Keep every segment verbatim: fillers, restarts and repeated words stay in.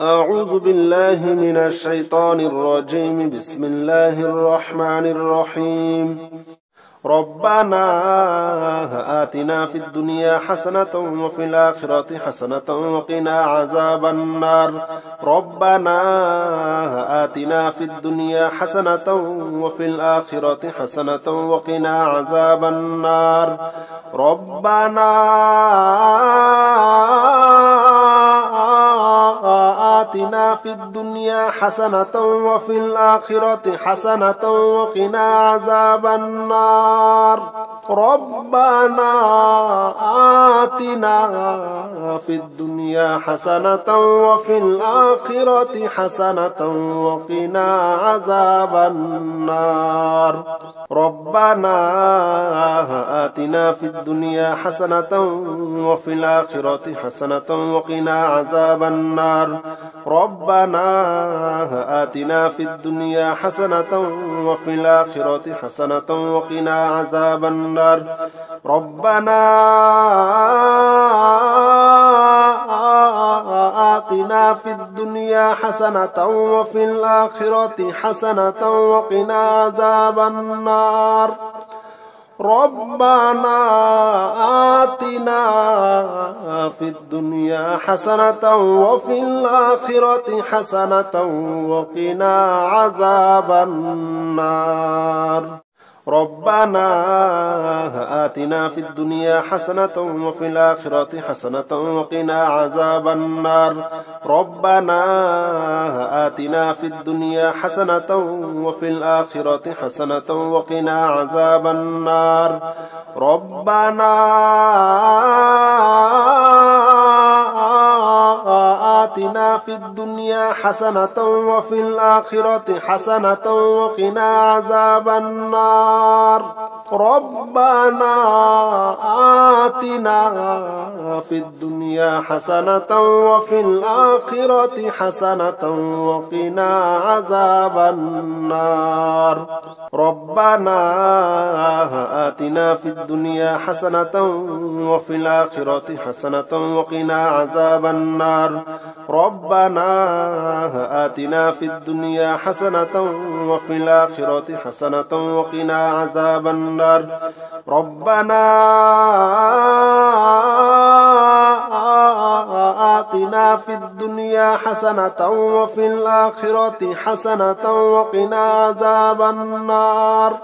أعوذ بالله من الشيطان الرجيم. بسم الله الرحمن الرحيم. ربنا آتنا في الدنيا حسنة وفي الآخرة حسنة وقنا عذاب النار. ربنا آتنا في الدنيا حسنة وفي الآخرة حسنة وقنا عذاب النار. ربنا آتنا في الدنيا حسنة وفي الآخرة حسنة وقنا عذاب النار. ربنا آتنا في الدنيا حسنة وفي الآخرة حسنة وقنا عذاب النار. ربنا آتنا في الدنيا حسنة وفي الآخرة حسنة وقنا عذاب النار. ربنا آتنا في الدنيا حسنة وفي الآخرة حسنة وقنا عذاب النار. ربنا آتنا في الدنيا حسنة وفي الآخرة حسنة وقنا عذاب النار. ربنا آتنا في الدنيا حسنة وفي الآخرة حسنة وقنا عذاب النار. ربنا آتنا في الدنيا حسنة وفي الآخرة حسنة وقنا عذاب النار. ربنا آتنا في الدنيا حسنة وفي الآخرة حسنة وقنا عذاب النار. ربنا آتنا في الدنيا حسنة وفي الآخرة حسنة وقنا عذاب النار. ربنا آتنا في الدنيا حسنة وفي الآخرة حسنة وقنا عذاب النار. ربنا آتنا في الدنيا حسنة وفي الآخرة حسنة وقنا عذاب النار. ربنا آتنا في الدنيا حسنة وفي الآخرة حسنة وقنا عذاب النار. ربنا آتنا في الدنيا حسنة وفي الآخرة حسنة وقنا عذاب النار.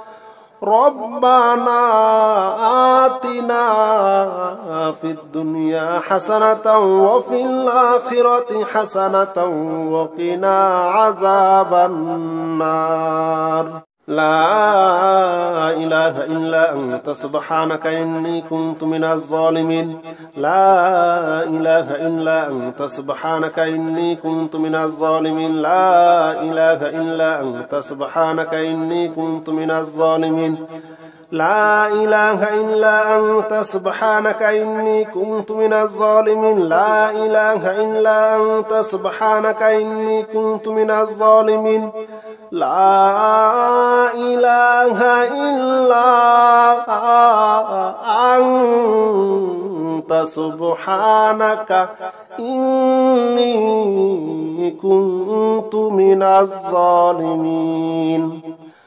ربنا آتنا في الدنيا حسنة وفي الآخرة حسنة وقنا عذاب النار. لا إله إلا أنت سبحانك إني كنت من الظالمين. لا إله إلا أنت سبحانك إني كنت من الظالمين. لا إله إلا أنت سبحانك إني كنت من الظالمين. لا إله إلا أنت سبحانك إني كنت من الظالمين. لا إله إلا أنت سبحانك إني كنت من الظالمين. لا إله إلا أنت سبحانك إني كنت من الظالمين.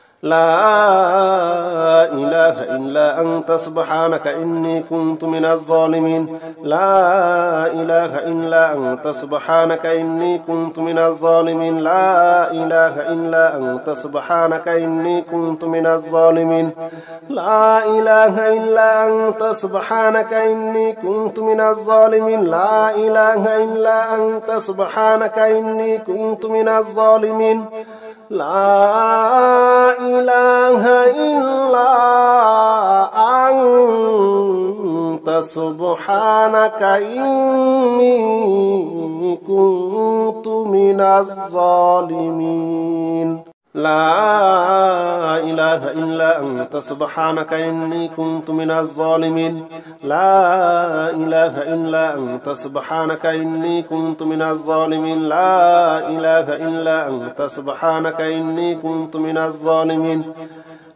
لا إله إلا أنت سبحانك إني كنت من الظالمين. لا إله إلا أنت سبحانك إني كنت من الظالمين. لا إله إلا أنت سبحانك إني كنت من الظالمين. لا إله إلا أنت سبحانك إني كنت من الظالمين. لا إله إلا أنت سبحانك إني كنت من الظالمين. لا إله إلا أنت سبحانك إني كنت من الظالمين. لا إله إلا أنت سبحانك إني كنت من الظالمين. لا إله إلا أنت سبحانك إني كنت من الظالمين. لا إله إلا أنت سبحانك إني كنت من الظالمين.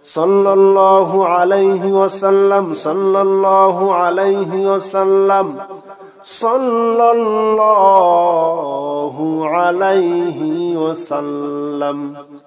সাল্লাল্লাহু আলাইহি ওয়াসাল্লাম সাল্লাল্লাহু আলাইহি ওয়াসাল্লাম সাল্লাল্লাহু আলাইহি ওয়াসাল্লাম।